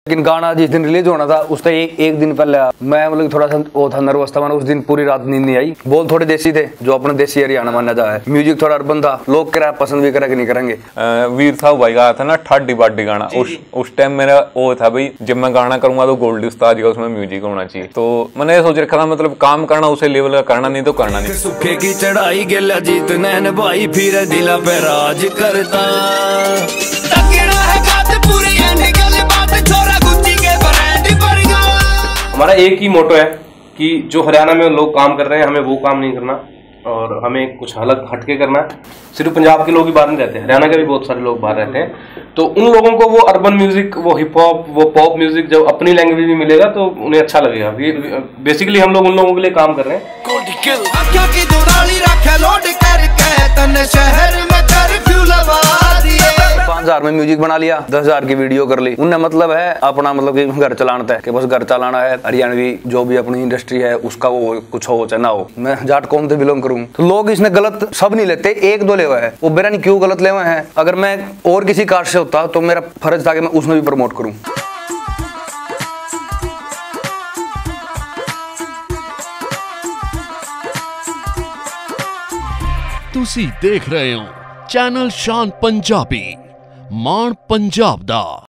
लेकिन गाना जिस दिन रिलीज होना था उससे एक दिन पहले मैं मतलब थोड़ा सा वो था, नर्वस था। मैंने उस दिन पूरी रात नींद नहीं आई। बोल थोड़े देसी थे, जो अपने देसी हरियाणा माना जाता है। म्यूजिक थोड़ा अर्बन था, लोग क्या पसंद भी करें कि नहीं करेंगे। वीर साहब भाई गाया था ना ठाडी बाडी गाना, उस टाइम मेरा वो था भाई, जब मैं गाना करूंगा तो गोल्डी उस्ताद का उसमें म्यूजिक होना चाहिए। तो मैंने सोच रखा था मतलब काम करना उसे लेवल का करना, नहीं तो करना नहीं। सूखे की चढ़ाई गेला जीत नैन भाई फिर दिला पे राज करता। हमारा एक ही मोटो है कि जो हरियाणा में लोग काम कर रहे हैं हमें वो काम नहीं करना और हमें कुछ अलग हटके करना है। सिर्फ पंजाब के लोग ही बाहर नहीं रहते, हरियाणा के भी बहुत सारे लोग बाहर रहते हैं। तो उन लोगों को वो अर्बन म्यूजिक, वो हिप हॉप, वो पॉप म्यूजिक जब अपनी लैंग्वेज में मिलेगा तो उन्हें अच्छा लगेगा। बेसिकली हम लोग उन लोगों के लिए काम कर रहे हैं। 5,000 में म्यूजिक बना लिया, 10,000 की वीडियो कर ली। उनने मतलब है अपना मतलब कि घर चलाना है, कि बस घर चलाना है। हरियाणवी जो भी अपनी इंडस्ट्री है उसका वो कुछ हो चाहे ना हो। मैं जाट कौम से बिलोंग करूँ तो लोग इसने गलत सब नहीं लेते, एक दो ले हुए हैं। वो बेरा नहीं क्यों गलत ले हुए हैं। अगर मैं और किसी कास्ट से होता तो मेरा फर्ज था कि मैं उसमें भी प्रमोट करूँ। ਤੁਸੀਂ ਦੇਖ ਰਹੇ ਹੋ ਚੈਨਲ ਸ਼ਾਨ ਪੰਜਾਬੀ, ਮਾਣ ਪੰਜਾਬ ਦਾ।